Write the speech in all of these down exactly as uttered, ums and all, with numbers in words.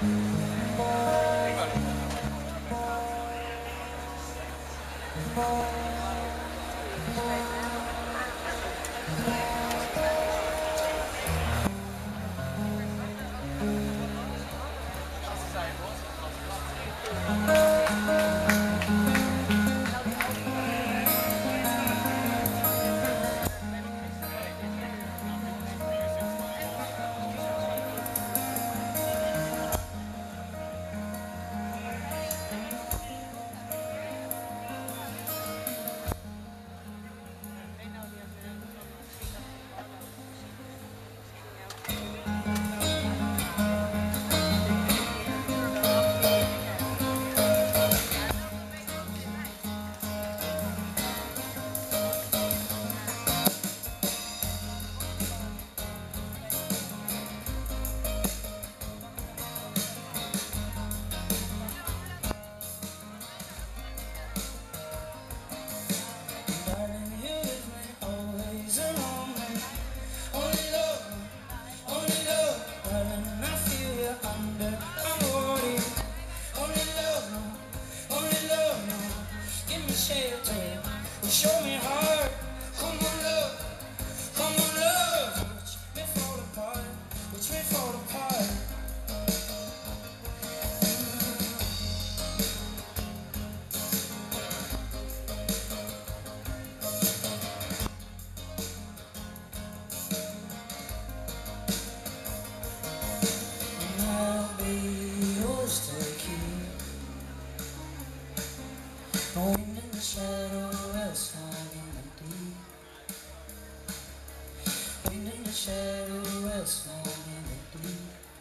Show me heart, come on love, come on love. Watch me fall apart, watch me fall apart. And I'll be yours to keep. No wind in the shadow. Wind in the shadow, else long in the deep.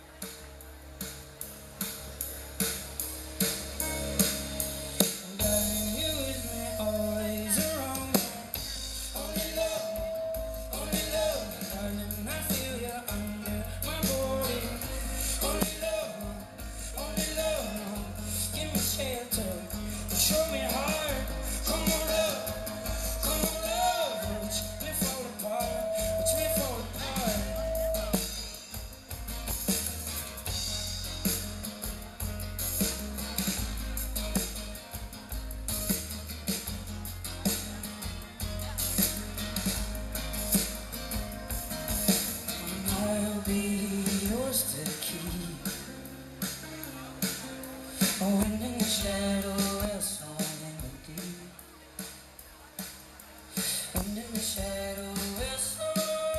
And darling, you with me, always around me. Only love, only love, darling, I feel you under my body. Only love, only love, give me shelter, show me heart. Come on love, come on love, watch me fall apart, watch me fall apart. And I'll be yours to keep. A wind in the shadow, else long in the deep. Wind in the shadow, else long.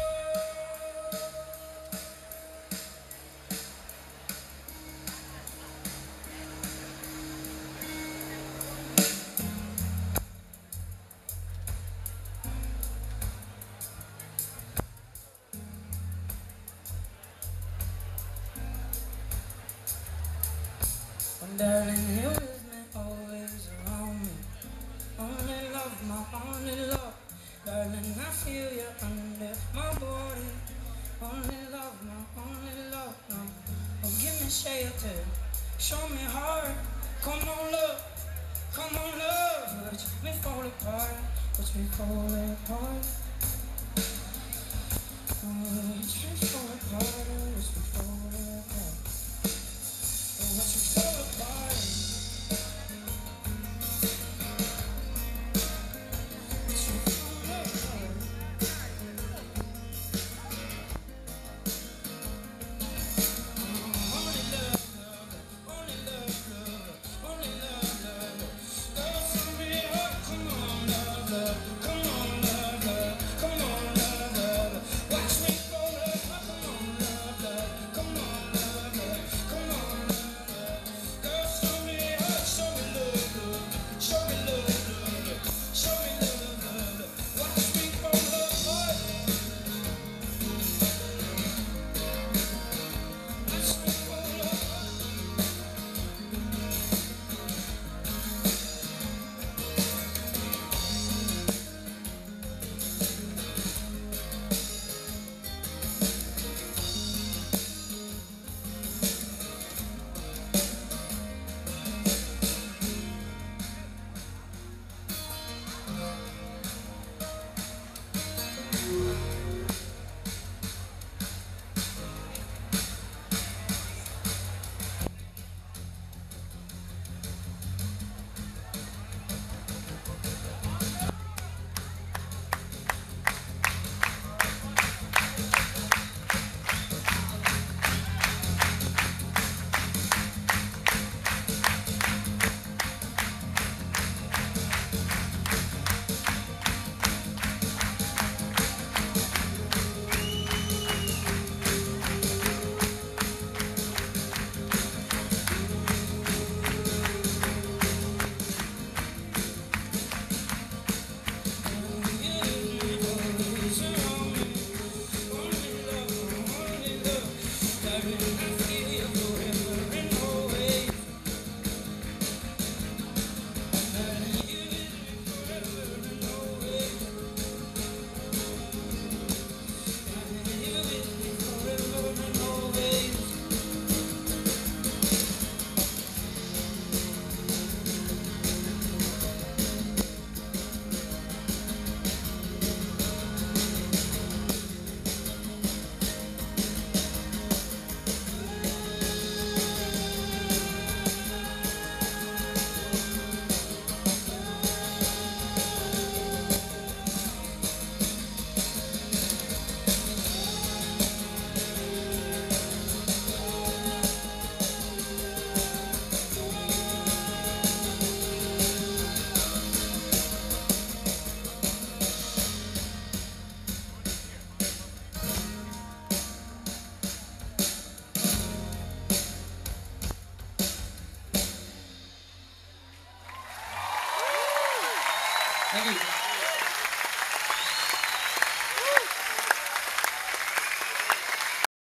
And darling, you're with me, always around me. Only love, my only love. Darling, I feel you under my body. Only love, my only love. No. Oh, give me shelter, show me heart. Come on, love, come on, love. Watch me fall apart, watch me fall apart. Watch me fall apart, watch me fall apart.